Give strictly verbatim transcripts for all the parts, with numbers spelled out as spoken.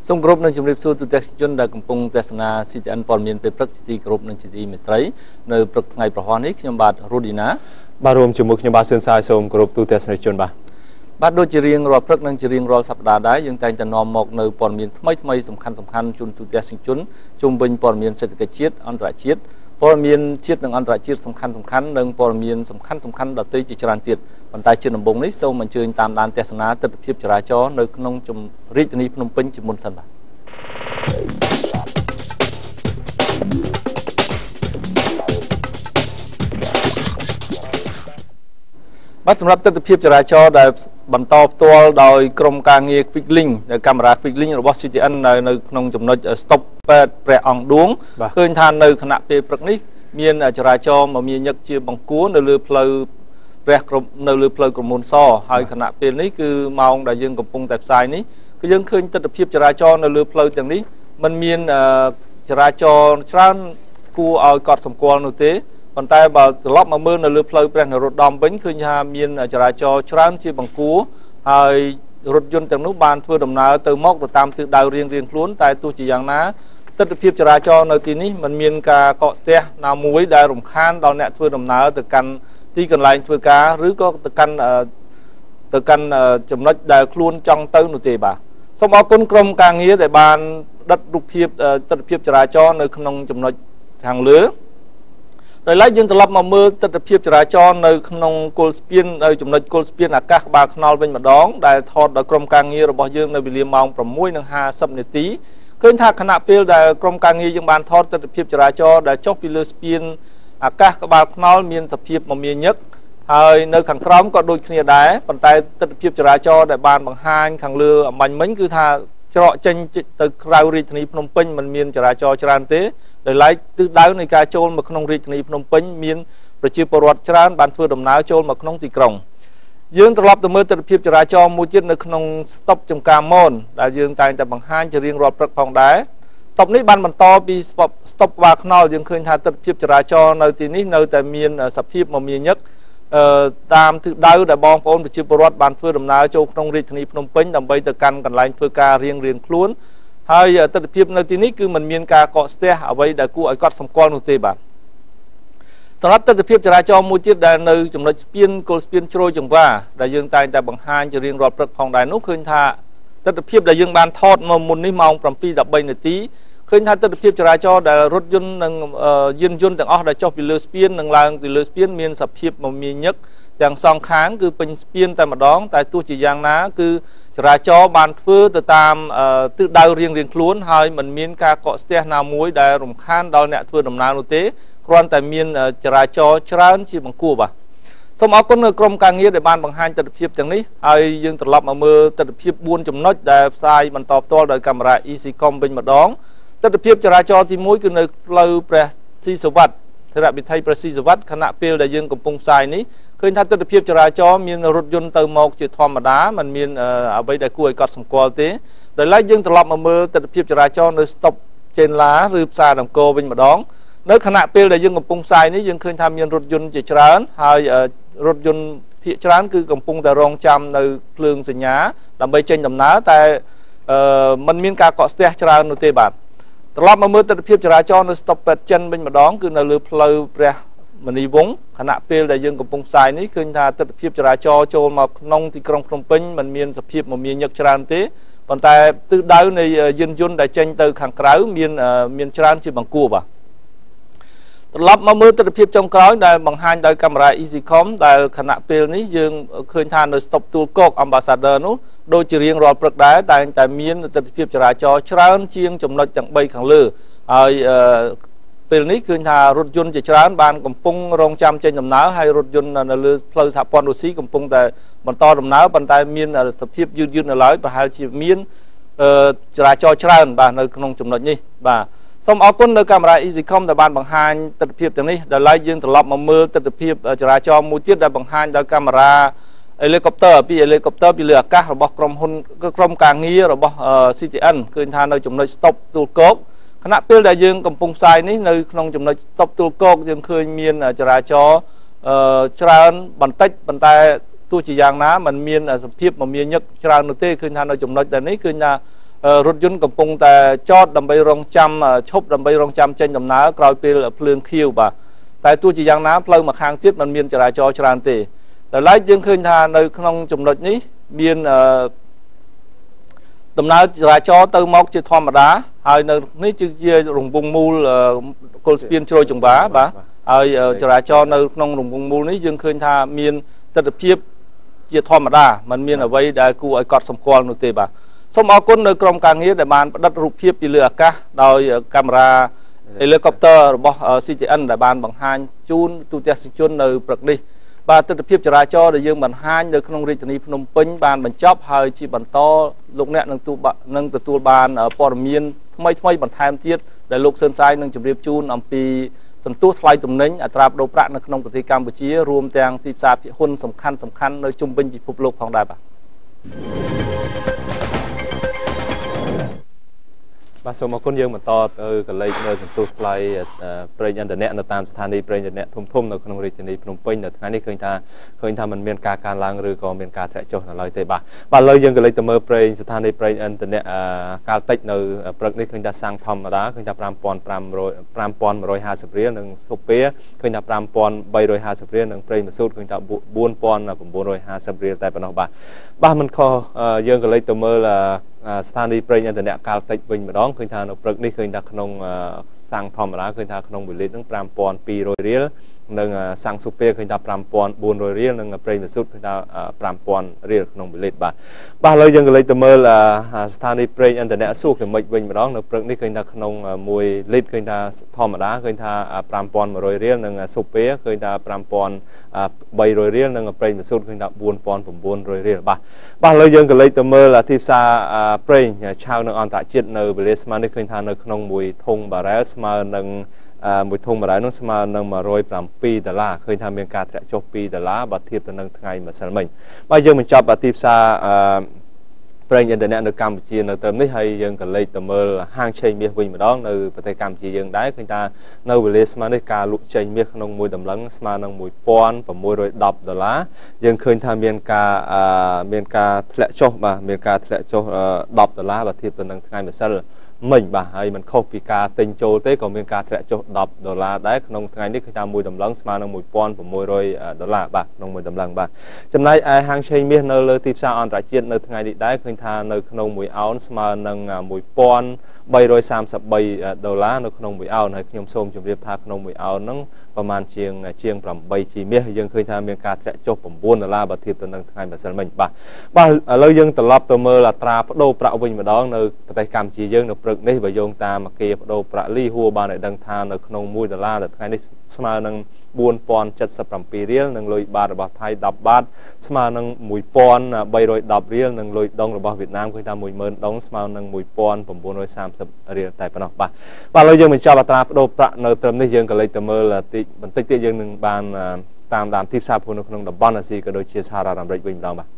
សូមគោរពនឹងជម្រាបសួរទូទាំងជនដែលកំពុងទស្សនា C T N ព័ត៌មានពេលព្រឹកជាទីគោរពនិងជាទីមេត្រីនៅព្រឹកថ្ងៃប្រហោះនេះខ្ញុំបាទរ៉ូឌីណាបាទរួមជាមួយខ្ញុំបាទសឿនសាយសូមគោរពទូទាំងទស្សនិកជនបាទបាទដូចជារៀងរាល់ព្រឹកនិងជារៀងរាល់សប្តាហ៍ដែរយើងតែងតែនាំមកនៅព័ត៌មានថ្មីថ្មីសំខាន់សំខាន់ជូនទូទាំងទស្សនិកជនជុំវិញព័ត៌មានសេដ្ឋកិច្ចជាតិអន្តរជាតិព័ត៌មានជាតិនិងអន្តរជាតិសំខាន់សំខាន់និងព័ត៌មានសំខាន់សំខាន់ដទៃជាច្រើនទៀតប៉ុន្តែជាដំបូងនេះសូមអញ្ជើញតាមដានទស្សនាទស្សនវិជ្ជាចរាចរណ៍នៅក្នុងរាជធានីភ្នំពេញជាមុនសិនបាទបាទសម្រាប់ទស្សនវិជ្ជាចរាចរណ៍ដែលបន្តផ្ទាល់ដោយក្រុមការងារ Quick Link ដែលកាមេរ៉ា Quick Link របស់ C T N នៅនៅក្នុងចំណុច stop ពេទ្យព្រះអង្គឌួងឃើញថានៅគណៈពេលព្រឹកនេះមានចរាចរណ៍មមាញឹកជាបង្គួរនៅលើផ្លូវព្រះក្រុមនៅលើផ្លូវក្រមួនសហើយគណៈពេលនេះគឺម៉ោងដែលយើងកំពុងតែផ្សាយនេះគឺយើងឃើញទស្សនវិជ្ជាចរាចរណ៍នៅលើផ្លូវទាំងនេះมันមានចរាចរណ៍ច្រើនគួរឲ្យកត់សម្គាល់នោះទេប៉ុន្តែបើត្រឡប់មកមើលនៅលើផ្លូវព្រះនរោត្តមវិញឃើញថាមានចរាចរណ៍ច្រើនជាបង្គួរហើយរថយន្តទាំងនោះបានធ្វើដំណើរទៅមកទៅតាមទិសដៅរៀងរៀងខ្លួនតែទោះជាយ៉ាងណាទស្សនវិជ្ជាចរាចរណ៍នៅទីនេះมันមានការកកស្ទះណាមួយដែលរំខានដល់អ្នកធ្វើដំណើរទៅកាន់ទីកន្លែងធ្វើការឬក៏ទៅកាន់ទៅកាន់ចំណុចដែលខ្លួនចង់ទៅនោះទេបាទសូមអរគុណក្រុមការងារដែលបានដិតរូបភាពទស្សនវិជ្ជាចរាចរណ៍នៅក្នុងចំណុចខាងលើដោយឡែកយើងត្រឡប់មកមើលទស្សនវិជ្ជាចរាចរណ៍នៅក្នុងគល់ស្ពាននៅចំណុចគល់ស្ពានអាកាសក្បាលថ្នល់វិញម្ដងដែលថតដោយក្រុមការងាររបស់យើងនៅវេលាម៉ោង ប្រាំមួយនិងហាសិបនាទីឃើញថាគណៈពេលដែលក្រុមការងារយើងបានថតទស្សនវិជ្ជាចរាចរណ៍ដែលចុះពីលើស្ពានអាកាសក្បាលថ្នល់មានសភាពមមាញឹកហើយនៅខាងក្រោមក៏ដូចគ្នាដែរប៉ុន្តែទស្សនវិជ្ជាចរាចរណ៍ដែលបានបង្ហាញខាងលើអំបញ្ញមិញគឺថាច្រកចេញទៅក្រៅរាជធានីភ្នំពេញមិនមានចរាចរណ៍ច្រើនទេដោយឡែកទិសដៅនៃការចូលមកក្នុងរាជធានីភ្នំពេញមានប្រជាពលរដ្ឋច្រើនបានធ្វើដំណើរចូលមកក្នុងទីក្រុងយើងត្រឡប់ទៅមើលទស្សនវិជ្ជាចរាចរណ៍មួយទៀតនៅក្នុងស្តុបចំការមនដែលយើងតែងតែបង្ហាញជារៀងរាល់ព្រឹកផងដែរស្តុបនេះបានបន្តពីស្តុបស្តុបក្បាលថ្នល់យើងឃើញថាទស្សនវិជ្ជាចរាចរណ៍នៅទីនេះនៅតែមានសភាពមមាញឹកអឺតាមទិសដៅដែលបងប្អូនប្រជាពលរដ្ឋបានធ្វើដំណើរចូលក្នុងរាជធានីភ្នំពេញដើម្បីទៅកាន់កន្លែងធ្វើការរៀងរៀងខ្លួនហើយទស្សនវិជ្ជានៅទីនេះគឺมันមានការកកស្ទះអ្វីដែលគួរឲ្យកត់សម្គាល់នោះទេបាទសម្រាប់ទស្សនវិជ្ជាចរាចរណ៍មួយទៀតដែលនៅចំណុចស្ពានគល់ស្ពានជ្រោយចង្វាដែលយើងតែងតែបង្ហាញជារៀងរាល់ព្រឹកផងដែរនោះឃើញថាទស្សនវិជ្ជាដែលយើងបានថតមកមុននេះម៉ោង ប្រាំពីរដប់បីនាទីឃើញថាទស្សនវិជ្ជាចរាចរណ៍ដែលរថយន្តនិងយានយន្តទាំងអស់ដែលចុះពីលើស្ពាននិងឡើងពីលើស្ពានមានសភាពមមាញឹកទាំងសងខាងគឺពេញស្ពានតែម្ដងតែទោះជាយ៉ាងណាគឺចរាចរណ៍បានធ្វើទៅតាមទិសដៅរៀងរៀងខ្លួនហើយมันមានការកកស្ទះណាមួយដែលរំខានដល់អ្នកធ្វើដំណើរនោះទេគ្រាន់តែមានចរាចរណ៍ច្រើនជាបង្គួរបាទសូមអរគុណក្រុមការងារដែលបានបង្ហាញទស្សនវិជ្ជាទាំងនេះហើយយើងត្រឡប់មកមើលទស្សនវិជ្ជាបួនចំណុចដែលផ្សាយបន្តផ្ទាល់ដោយកាមេរ៉ា Easy Com វិញម្ដងទស្សនវិជ្ជាចរាចរណ៍ទីមួយគឺនៅផ្លូវព្រះស៊ីសវ័តធរវិថីព្រះស៊ីសវ័តខណៈពេលដែលយើងកំពុងផ្សាយនេះឃើញថាទស្សនវិជ្ជាចរាចរណ៍មានរថយន្តទៅមកជាធម្មតាมันមានអ្វីដែលគួរឲ្យកត់សម្គាល់ទេដោយឡែកយើងត្រឡប់មកមើលទស្សនវិជ្ជាចរាចរណ៍នៅស្តុបចេនឡាឬផ្សារអង្គរវិញម្ដងនៅខណៈពេលដែលយើងកំពុងផ្សាยនេះយើងឃើញថាមានរថយន្តជាច្រើនហើយរថយន្តភាគច្រើនគឺកំពុងតែរងចាំនៅភ្លើងសញ្ញាដើម្បីចេញដំណើរតែมันមានការកកស្ទះច្រើននោះទេបាទត្រឡប់មកមើលទស្សនវិជ្ជាចរាចរណ៍នៅស្តុបពេទ្យចិនវិញម្ដងគឺនៅលើផ្លូវព្រះមនីវង្សខណៈពេលដែលយើងកំពុងផ្សាយនេះឃើញថាទស្សនវិជ្ជាចរាចរណ៍ចូលមកក្នុងទីក្រុងភ្នំពេញมันមានសភាពមមាញឹកច្រើនទេប៉ុន្តែទិសដៅនៃយានយន្តដែលចេញទៅខាងក្រៅមានមានច្រើនជាបង្គួរបាទត្រឡប់មកមើលទស្សនវិជ្ជាចុងក្រោយដែលបង្ហាញដោយកាមេរ៉ា Easy Com ដែលខណៈពេលនេះយើងឃើញថានៅស្តុបទួលគោក Ambassador នោះដូចជារៀងរាល់ព្រឹកដែរតែតែមានទស្សនវិជ្ជាចរាចរណ៍ច្រើនជាងចំណុចទាំងបីខាងលើហើយពេលនេះឃើញថារថយន្តជាច្រើនបានកំពុងរងចាំចេញដំណើរហើយរថយន្តនៅលើផ្លូវសហព័ន្ធរុស្ស៊ីកំពុងតែបន្តដំណើរប៉ុន្តែមានសភាពយឺតយឺតនៅឡើយប្រហែលជាមានចរាចរណ៍ច្រើនបាទនៅក្នុងចំណុចនេះបាទសូមអរគុណនៅកាមេរ៉ា Easy Com ដែលបានបង្ហាញទស្សនវិជ្ជាទាំងនេះដែលឡែកយើងត្រឡប់មកមើលទស្សនវិជ្ជាចរាចរណ៍មួយទៀតដែលបង្ហាញដោយកាមេរ៉ា helicopter ពី helicopter ពីលើអាកាសរបស់ក្រុមហ៊ុនក្រុមការងាររបស់ C T N ឃើញថានៅចំណុចស្តុបទួលគោកខណៈពេលដែលយើងកំពុងផ្សាយនេះនៅក្នុងចំណុចស្តុបទួលគោកយើងឃើញមានចរាចរណ៍ច្រើនបន្តិចប៉ុន្តែទោះជាយ៉ាងណាมันមានសភាពមមាញឹកច្រើននោះទេឃើញថានៅចំណុចដែលនេះឃើញថារថយន្តកំពុងតែចតដើម្បីរងចាំឈប់ដើម្បីរងចាំចេញដំណើរក្រោយពេលភ្លើងខៀវបាទតែទោះជាយ៉ាងណាផ្លូវមួយខាងទៀតมันមានចរាចរណ៍ច្រើនទេតែឡែកយើងឃើញថានៅក្នុងចំណុចនេះមានដំណើរចរាចរណ៍ទៅមកជាធម្មតាហើយនៅនេះជារង្វង់មូលគល់ស្ពានជ្រោយចង្វាបាទហើយចរាចរណ៍នៅក្នុងរង្វង់មូលនេះយើងឃើញថាមានទស្សនវិជ្ជាជាធម្មតាมันមានអ្វីដែលគួរឲ្យកត់សម្គាល់នោះទេបាទសូមអរគុណនៅក្រុមការងារដែលបានផ្តិតរូបភាពពីលើអាកាសដោយកាមេរ៉ាហេលីកូបទ័ររបស់ C T N ដែលបានបង្ហាញជូនទូទស្សនិកជននៅព្រឹកនេះបាទទស្សនវិជ្ជាចរាចរណ៍ដែលយើងបង្ហាញនៅក្នុងរាជធានីភ្នំពេញបានបញ្ចប់ហើយជាបន្តលោកអ្នកនឹងនឹងទទួលបានព័ត៌មានថ្មីថ្មីបន្ថែមទៀតដែលលោកស៊ិនសាយនឹងជម្រាបជូនអំពីសន្ទុះថ្លៃទំនិញអត្រាប្តូរប្រាក់នៅក្នុងប្រទេសកម្ពុជារួមទាំងទីផ្សារភាគហ៊ុនសំខាន់សំខាន់នៅជុំវិញពិភពលោកផងដែរបាទបាទសូមអរគុណយើងបន្តទៅកលេចនៅសន្ទុះថ្លៃប្រេងឥន្ធនៈនៅតាមស្ថានីយ៍ប្រេងឥន្ធនៈធំធំនៅក្នុងរាជធានីភ្នំពេញនៅថ្ងៃនេះឃើញថាឃើញថាมันមានការកើនឡើងឬក៏មានការធ្លាក់ចុះនៅឡើយទេបាទបាទឥឡូវយើងកលេចទៅមើលប្រេងស្ថានីយ៍ប្រេងឥន្ធនៈកាលតិចនៅព្រឹកនេះឃើញថាសាំងធម្មតាឃើញថាfive thousand five hundred fiftyរៀលនិងស៊ុបពេឃើញថាfive thousand three hundred fiftyរៀលនិងប្រេងម៉ាស៊ូតឃើញថាfour thousand nine hundred fiftyរៀលតែប៉ុណ្ណោះបាទបាទមិនខុសយើងកលេចទៅមើលស្ថានីយ៍ប្រេងឥន្ធនៈកាលតិចវិញម្ដងឃើញថានៅព្រឹកនេះឃើញថាក្នុងសាំងធម្មតាឃើញថាក្នុងមួយលីត្រនឹងfive thousand two hundredរៀលនិងសាំងស៊ុបពេឃើញថាfive thousand four hundredរៀលនិងប្រេងម៉ាស៊ូតឃើញថាfive thousandរៀលក្នុងមួយលីត្របាទបាទឥឡូវយើងក៏លេចទៅមើលស្ថានីយ៍ប្រេងឥន្ធនៈស៊ូក្លិមិចវិញម្ដងនៅព្រឹកនេះឃើញថាក្នុងមួយលីត្រឃើញថាធម្មតាឃើញថាfive thousand one hundredរៀលនិងស៊ុបពេឃើញថាfive thousand three hundredរៀលនិងប្រេងម៉ាស៊ូតឃើញថាfour thousand nine hundredរៀលបាទបាទឥឡូវយើងក៏លេចទៅមើលទីផ្សារប្រេងឆៅនៅអន្តរជាតិនៅវេលាស្មើនេះឃើញថានៅក្នុងមួយធុងបារ៉ែលស្មើនឹងមួយធុងបារ៉ែលនោះស្មើនឹងone hundred sevenដុល្លារឃើញថាមានការធ្លាក់ចុះtwoដុល្លារបើធៀបទៅនឹងថ្ងៃម្សិលមិញបាទយើងបញ្ចប់ទីផ្សារប្រេងឥន្ធនៈនៅកម្ពុជានៅត្រឹមនេះហើយយើងក៏លេចទៅមើលហាងឆេងមាសវិញម្ដងនៅប្រទេសកម្ពុជាយើងដែរឃើញថានៅវេលាស្មើនេះការលក់ចេញមាសក្នុងមួយតម្លឹងស្មើនឹងone thousand six hundred tenដុល្លារយើងឃើញថាមានការមានការធ្លាក់ចុះបាទមានការធ្លាក់ចុះtenដុល្លារបើធៀបទៅនឹងថ្ងៃម្សិលមិញបាទហើយมันខុសពីការទិញចូលទេក៏មានការធ្លាក់ចុះtenដុល្លារដែរក្នុងថ្ងៃនេះគឺថាមួយតម្លឹងស្មើនឹងone thousand six hundredដុល្លារបាទក្នុងមួយតម្លឹងបាទចំណែកឯហាងឆេងមាសនៅលើទីផ្សារអន្តរជាតិនៅថ្ងៃនេះដែរឃើញថានៅក្នុងមួយអោនស្មើនឹងone thousand three hundred thirty-threeដុល្លារនៅក្នុងមួយអោនហើយខ្ញុំសូមជម្រាបថាក្នុងមួយអោនហ្នឹងប្រហែលជាងជាងeightជីមាសយើងឃើញថាមានការធ្លាក់ចុះnineដុល្លារបើធៀបទៅនឹងថ្ងៃម្សិលមិញបាទបាទឥឡូវយើងត្រឡប់ទៅមើលអត្រាប្តូរប្រាក់វិញម្ដងនៅប្រទេសកម្ពុជាយើងនៅព្រឹកនេះបើយោងតាមអគារប្តូរប្រាក់លីហួរបានឲ្យដឹងថានៅក្នុងoneដុល្លារនៅថ្ងៃនេះស្មើនឹងfour thousand seventy-sevenរៀលនិងលុយបាតរបស់ថៃtenបាតស្មើនឹងone thousand three hundred tenរៀលនិងលុយដុងរបស់វៀតណាមឃើញថាone thousandដុងស្មើនឹងone thousand nine hundred thirtyរៀលតែប៉ុណ្ណោះបាទបាទឥឡូវយើងបញ្ចប់អត្រាប្តូរប្រាក់នៅត្រឹមនេះយើងក៏លេចទៅមើលតិចបន្តិចទៀតយើងនឹងបានតាមដានទីផ្សារនៅក្នុងតំបន់អាស៊ីក៏ដូចជាសហរដ្ឋអាមេរិកវិញម្ដងបាទ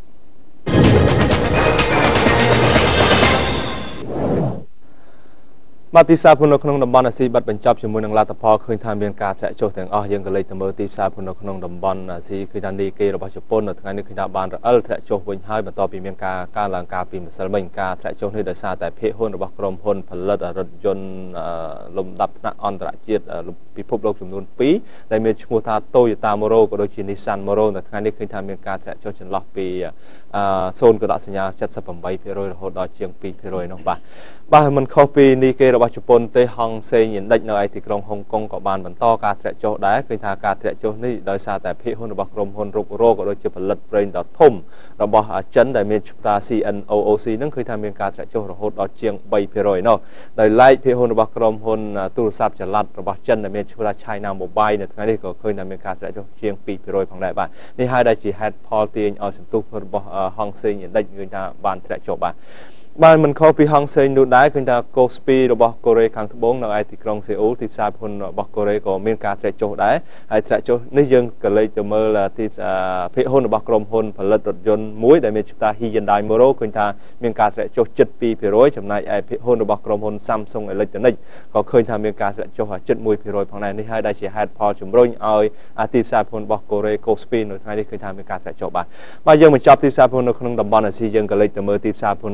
បាទទីផ្សារភូមិនៅក្នុងតំបន់អាស៊ីបាត់បញ្ចប់ជាមួយនឹងលទ្ធផលឃើញថាមានការធ្លាក់ចុះទាំងអស់យើងក៏លេចទៅមើលទីផ្សារភូមិនៅក្នុងតំបន់អាស៊ីគឺថានីគេរបស់ជប៉ុននៅថ្ងៃនេះគឺថាបានរអិលធ្លាក់ចុះវិញហើយបន្ទាប់ពីមានការកើនឡើងការពីម្សិលមិញការធ្លាក់ចុះនេះដោយសារតែភាគហ៊ុនរបស់ក្រុមហ៊ុនផលិតរថយន្តលំដាប់ថ្នាក់អន្តរជាតិពិភពលោកចំនួនtwoដែលមានឈ្មោះថា Toyota Moro ក៏ដូចជា Nissan Moro នៅថ្ងៃនេះឃើញថាមានការធ្លាក់ចុះចន្លោះពីzone កដកសញ្ញាseventy-eightភាគរយ រហូតដល់ជាងtwoភាគរយនោះបាទបាទមិនខុសពីនីគេរបស់ជប៉ុនទេហងសេងឥណ្ឌិចនៅឯទីក្រុងហុងកុងក៏បានបន្តការធ្លាក់ចុះដែរឃើញថាការធ្លាក់ចុះនេះដោយសារតែភាគហ៊ុនរបស់ក្រុមហ៊ុនរុករោក៏ដូចជាផលិតប្រេងដ៏ធំរបស់ចិនដែលមានឈ្មោះថា C N O O C នឹងឃើញថាមានការធ្លាក់ចុះរហូតដល់ជាងthreeភាគរយនោះដោយឡែកភាគហ៊ុនរបស់ក្រុមហ៊ុនទូរស័ព្ទចល័តរបស់ចិនដែលមានឈ្មោះថា China Mobile នៅថ្ងៃនេះក៏ឃើញថាមានការធ្លាក់ចុះជាងtwoភាគរយផងដែរបាទនេះហើយដែលជាហេតុផលទាញឲ្យសន្ទុះរបស់ហងសេងឥណ្ឌិចឃើញថាបានធ្លាក់ចុះបាទបានមិនខុសពីហងសេងនោះដែរឃើញថាកូស្ពីរបស់កូរ៉េខាងត្បូងនៅឯទីក្រុងសេអ៊ូលទីផ្សារហ៊ុនរបស់កូរ៉េក៏មានការធ្លាក់ចុះដែរហើយធ្លាក់ចុះនេះយើងក៏លេចទៅមើលទីភាគហ៊ុនរបស់ក្រុមហ៊ុនផលិតរថយន្តមួយដែលមានឈ្មោះថា Hyundai Moro ឃើញថាមានការធ្លាក់ចុះជិតtwoភាគរយចំណែកឯភាគហ៊ុនរបស់ក្រុមហ៊ុន Samsung Electronics ក៏ឃើញថាមានការធ្លាក់ចុះជិតoneភាគរយផងដែរនេះហើយដែលជាហេតុផលជំរុញឲ្យទីផ្សារហ៊ុនរបស់កូរ៉េកូស្ពីនៅថ្ងៃនេះឃើញថាមានការធ្លាក់ចុះបាទបាទយើងបញ្ចប់ទីផ្សារហ៊ុននៅក្នុងតំបន់អាស៊ីយើងក៏លេចទៅមើលទីផ្សារហ៊ុននៅឯសហ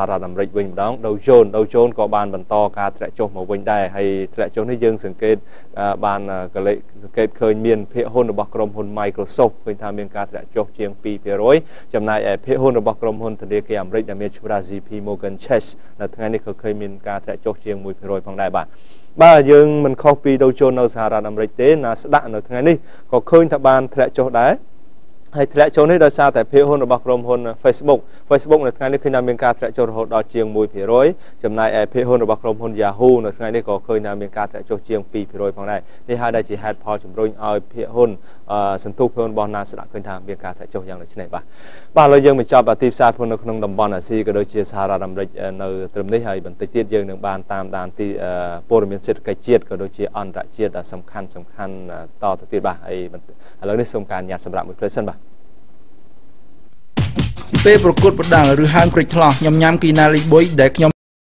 រដ្ឋអាមេរិកវិញម្ដងដូវជូនដូវជូនក៏បានបន្តការធ្លាក់ចុះមកវិញដែរហើយធ្លាក់ចុះនេះយើងសង្កេតបានកលេសង្កេតឃើញមានភាគហ៊ុនរបស់ក្រុមហ៊ុន Microsoft ឃើញថាមានការធ្លាក់ចុះជាង two percent ចំណែកឯភាគហ៊ុនរបស់ក្រុមហ៊ុនធនាគារអាមេរិកដែលមានឈ្មោះ J P Morgan Chase នៅថ្ងៃនេះក៏ឃើញមានការធ្លាក់ចុះជាង one percent ផងដែរបាទបាទយើងមិនខុសពីដូវជូននៅសហរដ្ឋអាមេរិកទេណាស្ដាក់នៅថ្ងៃនេះក៏ឃើញថាបានធ្លាក់ចុះដែរហើយធ្លាក់ចុះនេះដោយសារតែភាគហ៊ុនរបស់ក្រុមហ៊ុន Facebook Facebook នៅថ្ងៃនេះឃើញថាមានការធ្លាក់ចុះរហូតដល់ជាង one percent ចំណែកឯភាគហ៊ុនរបស់ក្រុមហ៊ុន Yahoo នៅថ្ងៃនេះក៏ឃើញថាមានការធ្លាក់ចុះជាង two percent ផងដែរនេះហើយដែលជាហេតុផលជំរុញឲ្យភាគហ៊ុនសន្ទុះហ៊ុនរបស់ណាស្ដាក់ឃើញថាមានការធ្លាក់ចុះយ៉ាងដូចនេះបាទបាទឥឡូវយើងបញ្ចប់ទីផ្សារហ៊ុននៅក្នុងតំបន់អាស៊ីក៏ដូចជាសហរដ្ឋអាមេរិកនៅត្រឹមនេះហើយបន្តិចទៀតយើងនឹងបានតាមដានទីព័ត៌មានសេដ្ឋកិច្ចជាតិក៏ដូចជាអន្តរជាតិដែលសំខាន់សំខាន់តទៅទៀតបាទហើយឥឡូវនេះសូមការញ៉ាត់សម្រាប់មួយភ្លេចសិនបាទពេលប្រកួតប្រដាល់ឬហើមក្រិចថ្លោះញ៉ាំញ៉ាំគីណាលីបុយដែលខ្ញុំ